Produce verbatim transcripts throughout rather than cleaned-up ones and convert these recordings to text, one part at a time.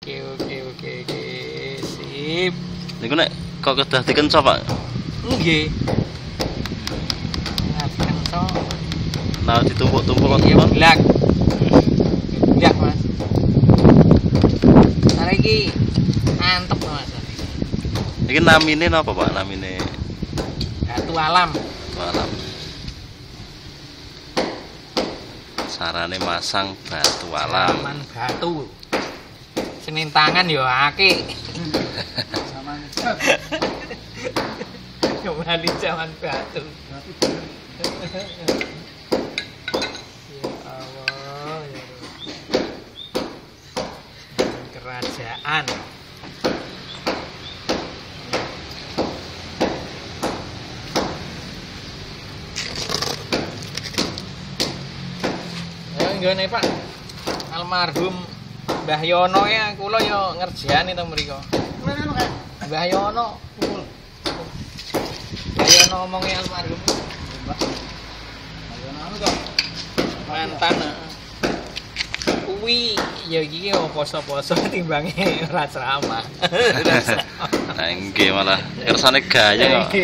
Oke oke oke oke sip. Niku nek kok kedah dikenco, Pak? Nggih. Nah, kenco. Nah, ditumpuk-tumpuk kok, Iya, Pak. blak. Blak, Mas. Nah, iki antep, Mas. Iki namine napa, Pak? Namine Batu alam. alam. Sarane masang batu alam. Zaman batu. Senin tangan yo akeh. Kembali zaman batu. Ya Allah, ya Allah. Kerajaan. Ya nggone Pak. Almarhum Mbah Yono ya kula yo ngerjani to mriko. Mbah Yono kula. Mbah Yono ngomongi almarhum. Mbah Yono anu to. Mantan. Kuwi ya iki yo poso-poso timbange ora ceramah. Nah, nggih malah kersane gaya kok.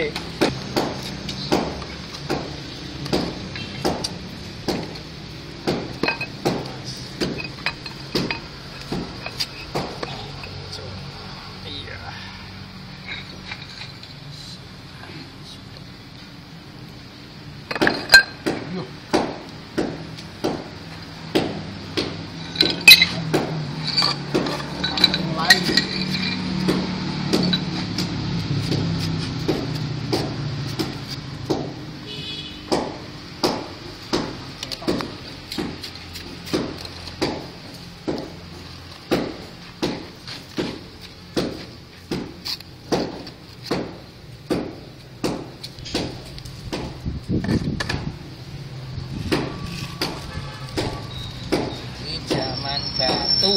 Ini zaman batu.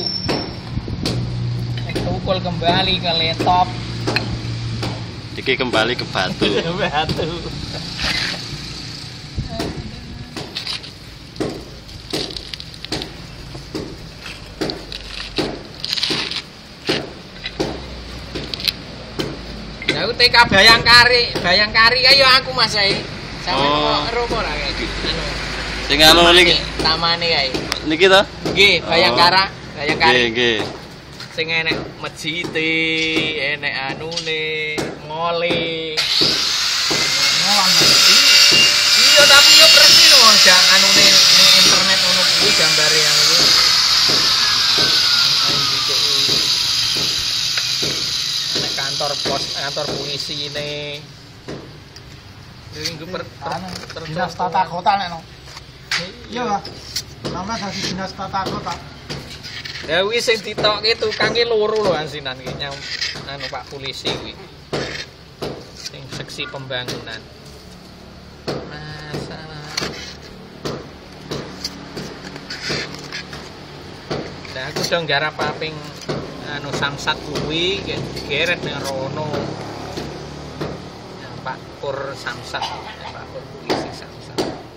Tukul kembali ke laptop. Iki kembali ke batu. Batu. Aku T K Bayangkari, Bayangkari ayo aku Mas ae. Oh. Sampe romo ra kayak gitu. Anu. Sing anu niki. Tamane kae. Niki ta? Nggih, Bayangkara, Bayangkari. Nggih, nggih. Sing enek masjide, enek anune, ngole. Ngolang. Iya tapi yo persis lho jak anune ning internet ngono kuwi gambare yang kuwi. Enek kantor pos, kantor polisi ini. Ini per, per, Dinas Tata Kota nek no. Iya, Pak. Nama dadi Dinas Tata Kota. Ya kuwi sing ditokke tukange loro lho asinan iki nyam anu Pak polisi kuwi. Sing seksi pembangunan. Masalah. Nah aku dong garap paping anu samsat kuwi geret nang rono. Pak Pur Samsat, Pak Pur polisi Samsat.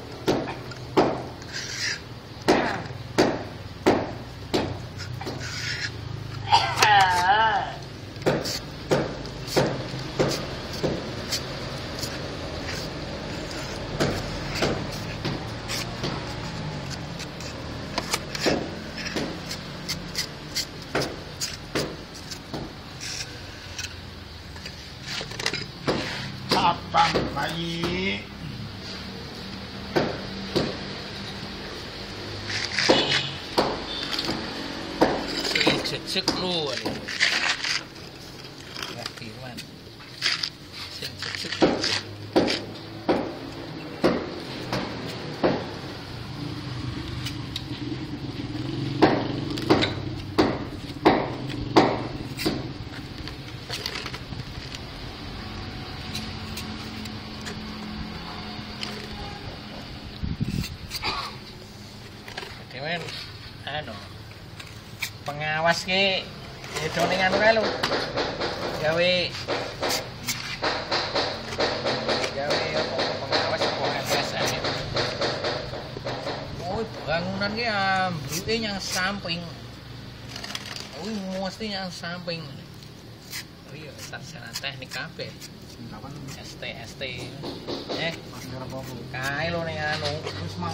Abang bayi. Sing jejeg lu anu. Wah, Firman. Sing jejeg. Dewen anu pengawas ki edo ning anu kae lho. Gawe gawe apa pengawas apa L S M. Oh, bangunan ki ambruke yang samping. Kuwi mesti yang samping. Oh iya, sarjana teknik kabeh. Kapan S T S T. Eh, masih ora apa-apa. kae lho ning anu. Wis mah.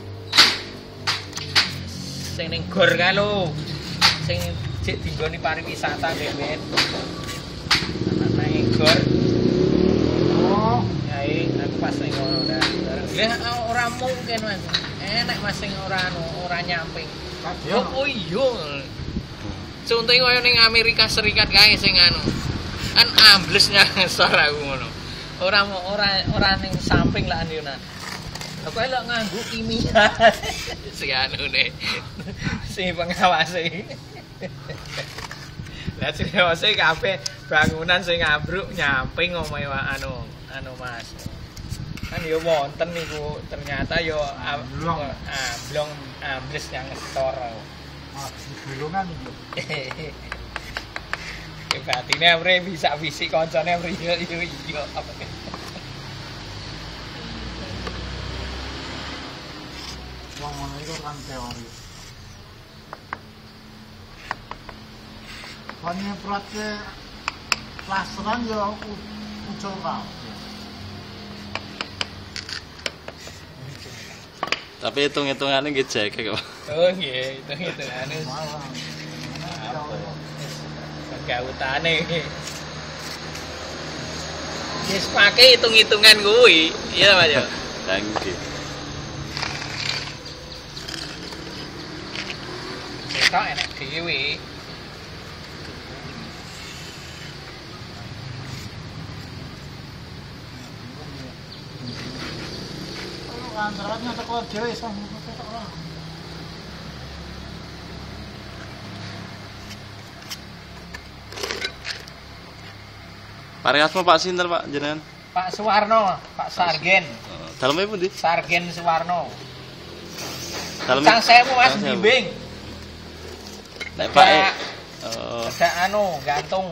Sing ning gor kae lho. Sing cek dinggoni pariwisata ben. Ana ning gor. Oh, Ya aku pas ning ngono dah. Lah ora mungkin Mas. Enek Mas sing ora anu, ora nyamping. kabeh. Oh iya. Contohnya kaya ning Amerika Serikat kae sing anu. Kan amblesnya ngesor aku ngono. Ora ora ora ning samping lah Andina. Aku elok nganggo kimia. Si anune. Si pengawase. Lah sing ngawase kabeh bangunan sing ambruk nyamping omahe anu anu Mas. Kan yo wonten niku ternyata yo Amblong. amblong ambles yang ngesor. Ah, bolongan iki. Ya batine amre bisa fisik koncone amre yo yo yo apa. Wong ngono iku kan teori. Kone prate plasteran yo ucul ka. Tapi hitung-hitungannya nggih jek kok. Oh nggih, itu itu anu Malah. gautane. Wis pake hitung-hitungan kuwi. Iya, Mas yo. Lah nggih. Ketok enek dhewe. Kalau antaraannya teko dhewe sama ketok lah. Pariasma Pak sinten Pak jenengan? Pak Suwarno, Pak Sargen. Oh, dalemnya pundi? Sargen Suwarno. Dalemnya Cang sewu Mas Cang sewu. bimbing. Nek Pak e. Ada- Oh, Ada anu gantung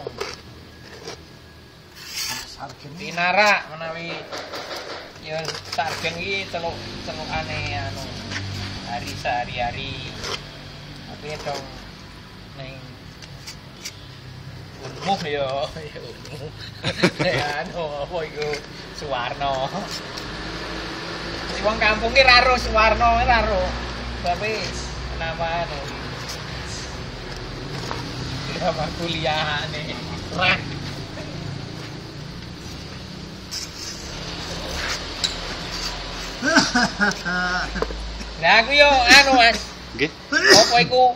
Sargen Pinara menawi ya sargen iki teluk telukane anu hari sehari-hari. Tapi dong ning Unmuh ya, ya unmuh. Ya anu apa iku Suwarno. Si wong kampung ki ra ro Suwarno ra ro. Tapi nama anu nama kuliah nih. Rah. Nah aku yo anu Mas, nggih. apa iku?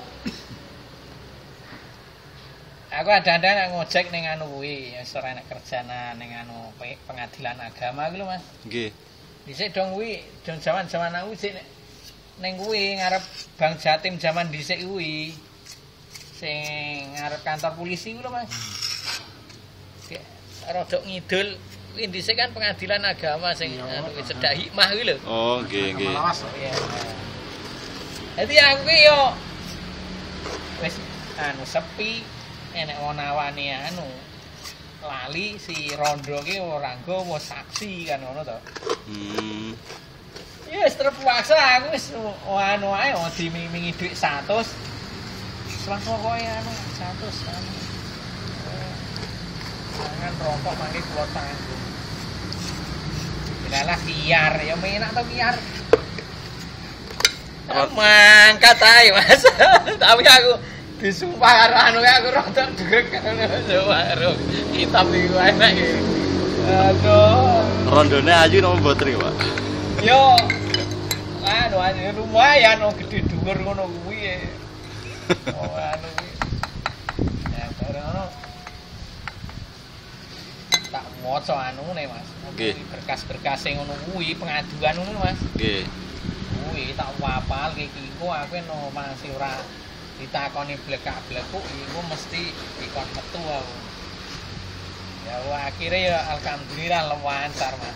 Aku ada-ada ngojek ning anu kuwi, wis ora enek kerjana ning anu pe- pengadilan agama kuwi lho Mas. Nggih. Dhisik dong kuwi, dong zaman-zaman aku sik nek ning kuwi ngarep Bang Jatim zaman dhisik kuwi. Sing ngarep kantor polisi kuwi lho Mas. Kayak rodok ngidul kuwi dhisik kan pengadilan agama sing anu kuwi cedak hikmah kuwi lho. Oh, nggih nggih. Lawas. Iya. Jadi aku ki yo wis anu sepi enek wong nawani anu lali si rondo ki ora nggo saksi kan ngono to. Hmm. Ya wis terpaksa aku wis anu ae oh dimingi dhuwit seratus. Selang pokoke anu seratus anu. Jangan rokok mangke kula tanggung. Ilalah biar ya menak to biar. Mangkat ae Mas. Tapi aku disumpah karo anu aku rada dreg ngono karo kitab iki enak iki. Aduh. Rondone ayu napa mboten iki, Pak? Yo. Anu aja lumayan oh gede dhuwur ngono kuwi. Oh anu kuwi. Ya bareng ngono. Tak moco anune Mas. Nggih. Berkas-berkas sing ngono kuwi pengaduan ngono Mas. Nggih. Kuwi tak wapal iki iku aku no masih ora ditakoni blekak-blekuk iku mesti dikon metu aku. Ya wah, akhirnya ya alhamdulillah lancar Mas.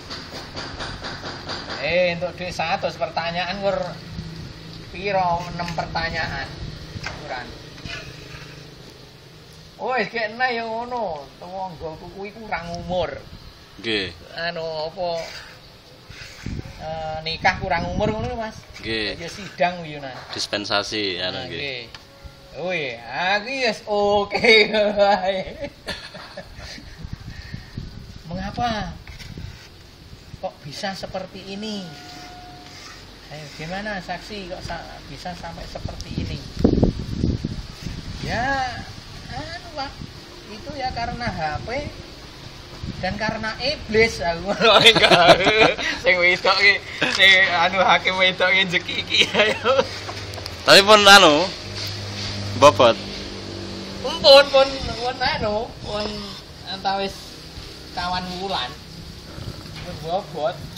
Eh untuk dhuwit seratus pertanyaan kur piro enam pertanyaan ukuran. Oh, iki enak ya ngono. Tanggaku kuwi kurang umur. Nggih. Anu apa eh, nikah kurang umur ngono lho Mas. Nggih. Ya sidang kuwi nah. Dispensasi anu nggih. Nggih. Wih, aku yes oke wae. Mengapa kok bisa seperti ini? Ayo, gimana saksi kok sa- bisa sampai seperti ini? Ya, anu Pak, itu ya karena H P dan karena iblis aku ngono enggak. Sing wedok iki, sing anu hakim wedok iki jeki iki ayo. Tapi pun anu bobot. Pun pun pun anu, pun antawis kawan wulan. Pun bobot.